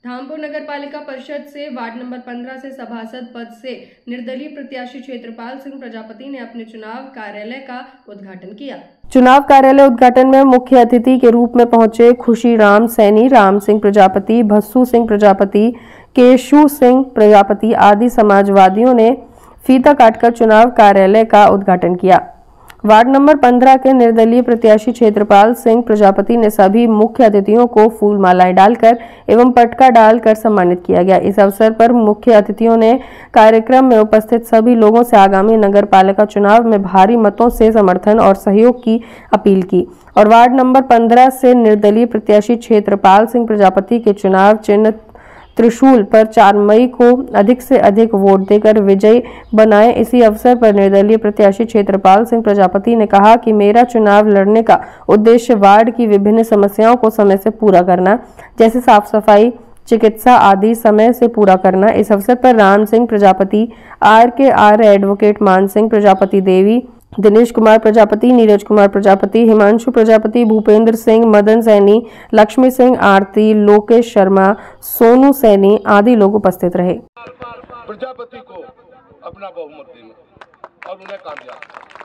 धामपुर नगर पालिका परिषद से वार्ड नंबर 15 से सभासद पद से निर्दलीय प्रत्याशी क्षेत्रपाल सिंह प्रजापति ने अपने चुनाव कार्यालय का उद्घाटन किया। चुनाव कार्यालय उद्घाटन में मुख्य अतिथि के रूप में पहुंचे खुशीराम सैनी, राम सिंह प्रजापति, भस्सू सिंह प्रजापति, केशु सिंह प्रजापति आदि समाजवादियों ने फीता काटकर चुनाव कार्यालय का उद्घाटन किया। वार्ड नंबर 15 के निर्दलीय प्रत्याशी क्षेत्रपाल सिंह प्रजापति ने सभी मुख्य अतिथियों को फूल मालाएं डालकर एवं पटका डालकर सम्मानित किया गया। इस अवसर पर मुख्य अतिथियों ने कार्यक्रम में उपस्थित सभी लोगों से आगामी नगर पालिका चुनाव में भारी मतों से समर्थन और सहयोग की अपील की और वार्ड नंबर 15 से निर्दलीय प्रत्याशी क्षेत्रपाल सिंह प्रजापति के चुनाव चिन्ह त्रिशूल पर 4 मई को अधिक से अधिक वोट देकर विजयी बनाए। इसी अवसर पर निर्दलीय प्रत्याशी क्षेत्रपाल सिंह प्रजापति ने कहा कि मेरा चुनाव लड़ने का उद्देश्य वार्ड की विभिन्न समस्याओं को समय से पूरा करना, जैसे साफ सफाई, चिकित्सा आदि समय से पूरा करना। इस अवसर पर राम सिंह प्रजापति, RKR एडवोकेट, मान सिंह प्रजापति देवी, दिनेश कुमार प्रजापति, नीरज कुमार प्रजापति, हिमांशु प्रजापति, भूपेंद्र सिंह, मदन सैनी, लक्ष्मी सिंह, आरती, लोकेश शर्मा, सोनू सैनी आदि लोग उपस्थित रहे। प्रजापति को अपना बहुमत देना और उन्हें कामयाब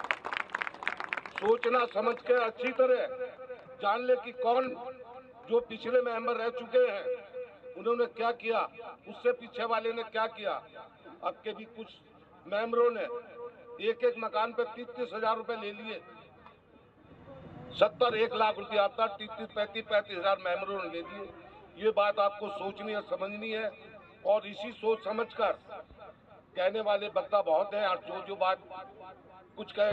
सोचना समझ के अच्छी तरह जान ले कि कौन जो पिछले मेंबर रह चुके हैं उन्होंने क्या किया, उससे पीछे वाले ने क्या किया। अब के भी कुछ मेंबरों ने एक मकान पे 30-30 हजार रुपए ले लिए, 70-1 लाख रुपया आता, 30-35 हजार मेंबरों ने ले लिए। ये बात आपको सोचनी और समझनी है और इसी सोच समझकर कहने वाले वक्ता बहुत हैं और जो बात कुछ कहे